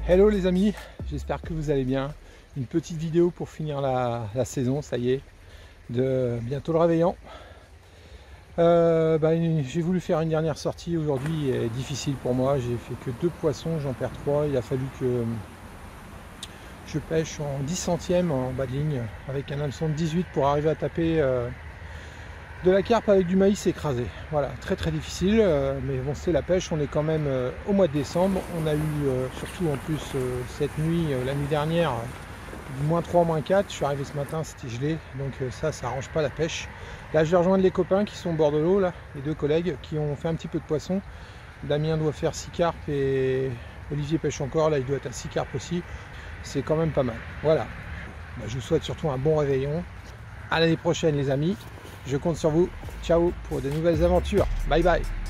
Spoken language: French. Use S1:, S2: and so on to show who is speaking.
S1: Hello les amis, j'espère que vous allez bien. Une petite vidéo pour finir la saison, ça y est, de bientôt le réveillon. J'ai voulu faire une dernière sortie aujourd'hui, est difficile pour moi. J'ai fait que 2 poissons, j'en perds 3. Il a fallu que je pêche en 10 centièmes en bas de ligne avec un hameçon de 18 pour arriver à taper de la carpe avec du maïs écrasé. Voilà, très très difficile, mais bon, c'est la pêche. On est quand même au mois de décembre. On a eu surtout en plus cette nuit, la nuit dernière, moins 3, moins 4. Je suis arrivé ce matin, c'était gelé, donc ça arrange pas la pêche. Là, je vais rejoindre les copains qui sont au bord de l'eau, là, les 2 collègues qui ont fait un petit peu de poisson. Damien doit faire 6 carpes et Olivier pêche encore. Là, il doit être à 6 carpes aussi. C'est quand même pas mal. Voilà. Je vous souhaite surtout un bon réveillon. À l'année prochaine, les amis. Je compte sur vous. Ciao pour de nouvelles aventures. Bye bye.